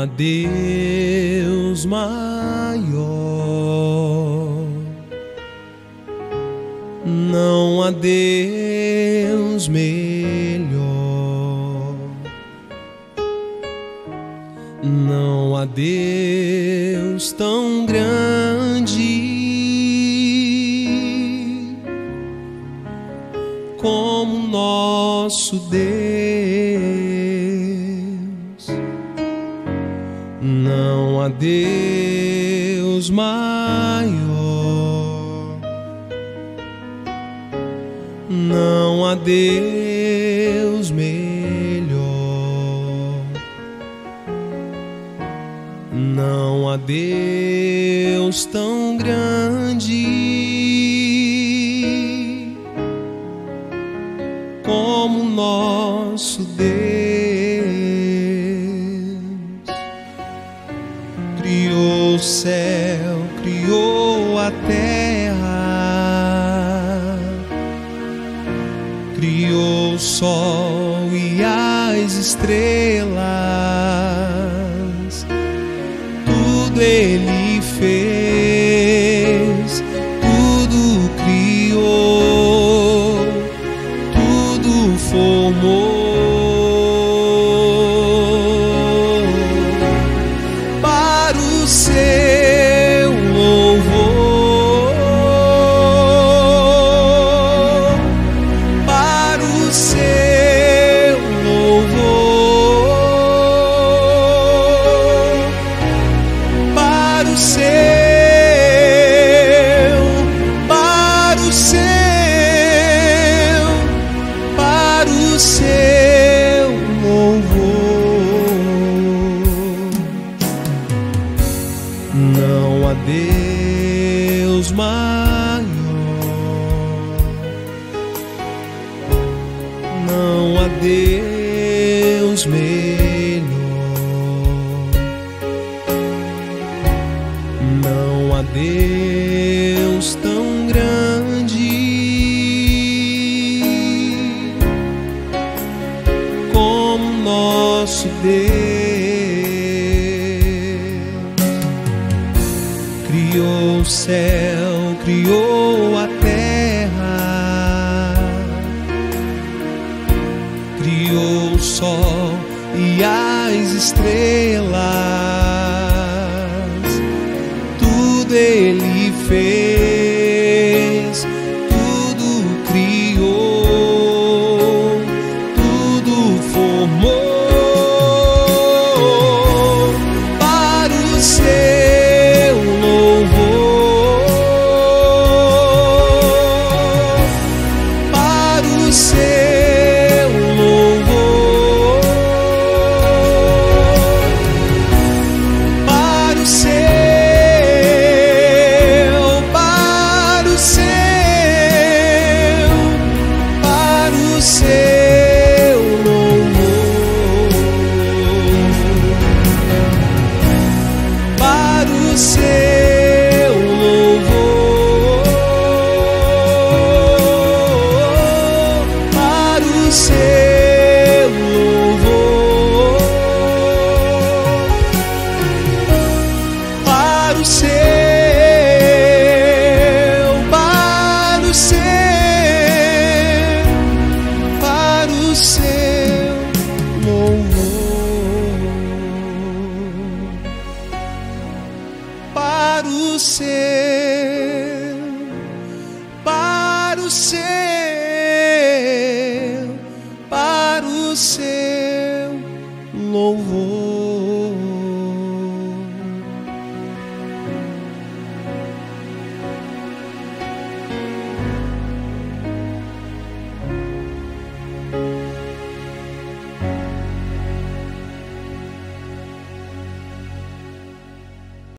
há Deus maior, não há Deus melhor, não há Deus tão grande como nosso Deus. Não há Deus maior, não há Deus melhor, não há Deus tão grande como nosso Deus. Criou o céu, criou a terra, criou o sol e as estrelas, tudo Ele fez, tudo criou, tudo formou. Seu louvor, para o seu louvor, para o seu, para o seu, para o seu louvor. Não há Deus maior, não há Deus melhor, não há Deus tão grande como nosso Deus. Criou o céu, criou a terra, criou o sol e as estrelas, tudo Ele fez, tudo criou, tudo formou. Para o seu louvor, para o seu louvor, para o seu, para o seu, para o seu louvor, para o seu louvor, para o seu louvor, para o seu, para o seu, para o seu louvor, para o seu, para o seu, para o seu louvor.